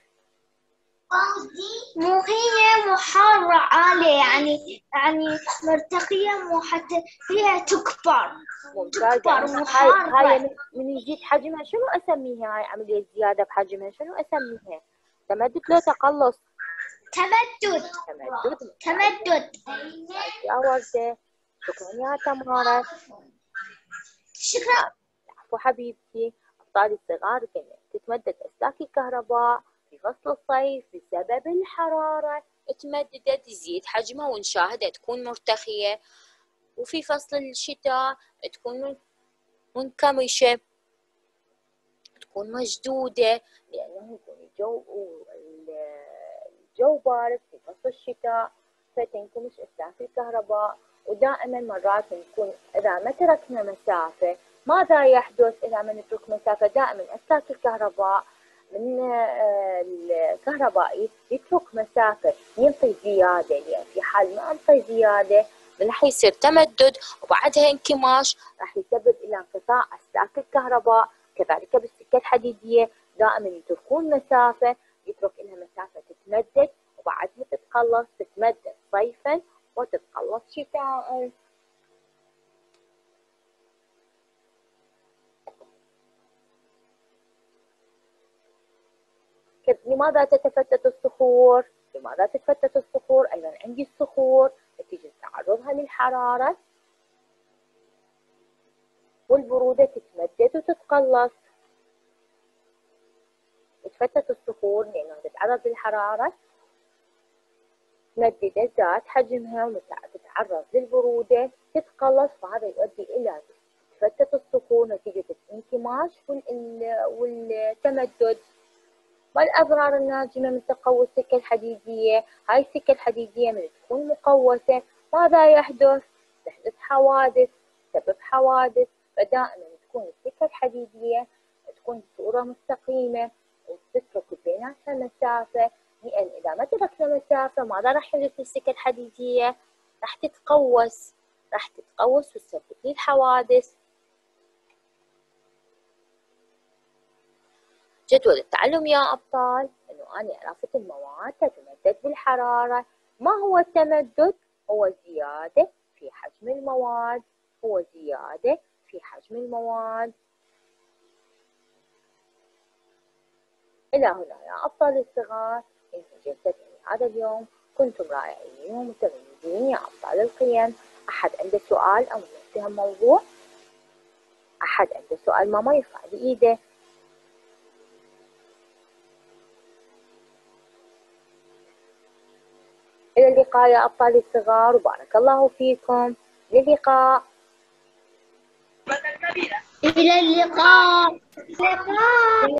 مو هي مو حارة عالية، يعني يعني مرتقية، مو حتى هي تكبر. ممتاز. تكبر يعني مو هاي حارة. هاي من, من يزيد حجمها شنو أسميها؟ هاي عملية زيادة بحجمها شنو أسميها؟ تمدد لو تقلص؟ تمدد. تمدد. تمدد. يا وردة. شكرا يا تمارا. شكرا. عفو حبيبتي. أبطال الصغار كنا تتمدد أسلاك الكهرباء في فصل الصيف بسبب الحرارة، تمددت تزيد حجمها ونشاهدها تكون مرتخية، وفي فصل الشتاء تكون منكمشة، تكون مشدودة، لأنه يكون الجو الجو بارد في فصل الشتاء فتنكمش أسلاك الكهرباء. ودائما مرات نكون إذا ما تركنا مسافة ماذا يحدث؟ إذا ما نترك مسافة دائما أسلاك الكهرباء من الكهربائي يترك مسافة ينطي زيادة، لأن في حال ما أنطي زيادة راح يصير تمدد وبعدها انكماش، راح يسبب إلى انقطاع انقطاع أسلاك الكهرباء. كذلك بالسكة الحديدية دائما يتركون مسافة، يترك لها مسافة تتمدد وبعدها تتقلص، تتمدد صيفا وتتقلص شتاء. لماذا تتفتت الصخور؟ لماذا تتفتت الصخور؟ أيضا عندي الصخور نتيجة تعرضها للحرارة والبرودة تتمدد وتتقلص. تتفتت الصخور لأنها تتعرض للحرارة، تمددت ذات حجمها وتتعرض للبرودة تتقلص، فهذا يؤدي إلى تتفتت الصخور نتيجة الانكماش والتمدد. ما الأضرار الناجمة من تقوس السكة الحديدية؟ هاي السكة الحديدية من تكون مقوسة ماذا يحدث؟ تحدث حوادث، تسبب حوادث. فدائما تكون السكة الحديدية تكون بصورة مستقيمة وتترك بيناتها مسافة، لأن إذا ما تركنا مسافة ماذا راح يحدث في السكة الحديدية؟ راح تتقوس، راح تتقوس وتسبب لي الحوادث. جدول التعلم يا أبطال إنه أنا عرفت المواد تتمدد بالحرارة. ما هو التمدد؟ هو زيادة في حجم المواد، هو زيادة في حجم المواد. إلى هنا يا أبطال الصغار انتهت جلستنا هذا اليوم. كنتم رائعين ومتميزين يا أبطال القيم. أحد عنده سؤال أو يفهم موضوع؟ أحد عنده سؤال ماما يرفع لي إيده. إلى اللقاء يا أبطال الصغار وبارك الله فيكم. إلى اللقاء. إلى اللقاء.